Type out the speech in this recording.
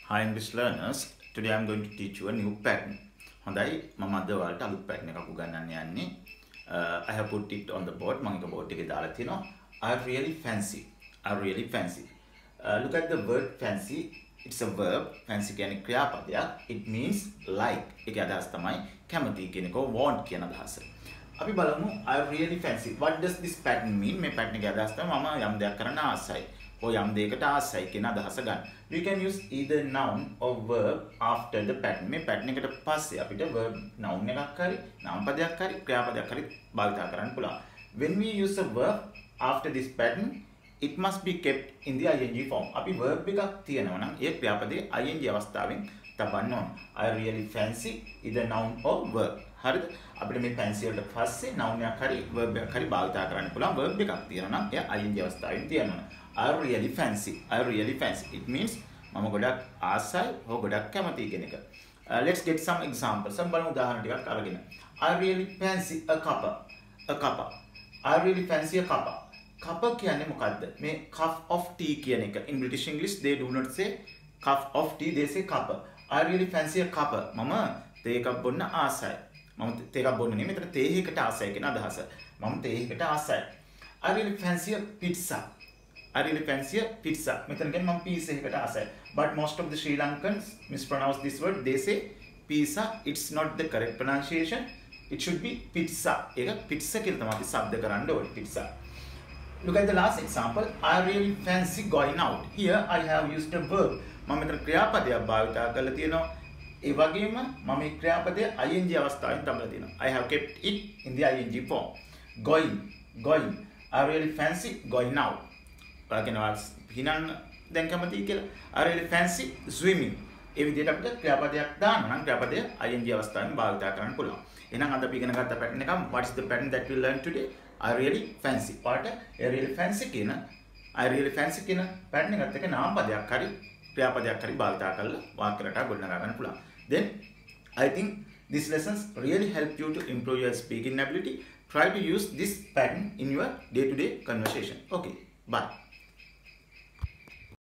Hi English learners, today I'm going to teach you a new pattern. හොඳයි මම අද ඔයාලට අලුත් pattern එකක් උගන්වන්න යන්නේ. I have put it on the board. මම ඒක board එකේ දාලා තියෙනවා. I really fancy. I really fancy. Look at the word fancy. It's a verb. Fancy කියන්නේ ක්‍රියාපදයක්. It means like. ඒකේ අදහස තමයි කැමති කියන එක want කියන අදහස. අපි බලමු I really fancy. What does this pattern mean? මේ pattern එකේ අදහස තමයි මම යම් දෙයක් කරන්න ආසයි. යම් දෙයකට ආසයි කියන අදහස ගන්න. We can use either noun or verb after the pattern. මේ pattern එකට පස්සේ අපිට verb noun එකක් හරි noun පදයක් හරි ක්‍රියාපදයක් හරි භාවිත කරන්න පුළුවන්. When we use a verb after this pattern, it must be kept in the ing form. අපි verb එකක් තියනවා නම් ඒ ක්‍රියාපදයේ ing අවස්ථාවෙන් තබන්න ඕන. I really fancy either noun or verb. හරිද? අපිට මේ fancy වලට පස්සේ noun එකක් හරි verb එකක් හරි භාවිත කරන්න පුළුවන්. verb එකක් තියනවා නම් එයා ing අවස්ථාවෙන් තියන්න ඕන. I really fancy. I really fancy. It means මම ගොඩක් ආසයි හෝ ගොඩක් කැමතියි කියන එක. Let's get some examples. බලමු උදාහරණ ටිකක් අරගෙන. I really fancy a cuppa. A cuppa. I really fancy a cuppa. Cuppa කියන්නේ මොකද්ද? මේ cup of tea කියන එක. In British English they do not say cup of tea, they say cuppa. I really fancy a cuppa. මම තේ එකක් බොන්න ආසයි. මම තේ එකක් බොන්න නෙමෙයි, මෙතන තේ එකකට ආසයි කියන අදහස. මම තේ එකකට ආසයි. I really fancy a pizza. I really fancy a pizza. මෙතන කියන්නේ මම pizza එකකට ආසයි. But most of the Sri Lankans mispronounce this word. They say pizza. It's not the correct pronunciation. It should be pizza. ඒක pizza කියලා තමයි අපි શબ્ද කරන්න ඕනේ. Pizza. Look at the last example. I really fancy going out. Here I have used a verb. මම මෙතන ක්‍රියාපදයක් භාවිත කරලා තියෙනවා. ඒ වගේම මම මේ ක්‍රියාපදයේ ing අවස්ථාවෙන් තබලා තියෙනවා. I have kept it in the ing form. Going. I really fancy going out. හිනන්න දැන් කැමතියි කියලා. I really fancy swimming. ඒ විදිහට අපිට ක්‍රියාපදයක් දාන්න නම් ක්‍රියාපදය ing අවස්ථාවෙන් භාවිත කරන්න පුළුවන්. එහෙනම් අද අපි ඉගෙන ගත්ත pattern එක what is the pattern that we learned today? I really fancy. පාට I really fancy කියන pattern එකත් එක්ක නාම පදයක් හරි ක්‍රියාපදයක් හරි භාවිත කරලා වාක්‍ය රටාවක් ගොඩනගා ගන්න පුළුවන්. Then I think these lessons really help you to improve your speaking ability. Try to use this pattern in your day-to-day conversation. Okay, bye.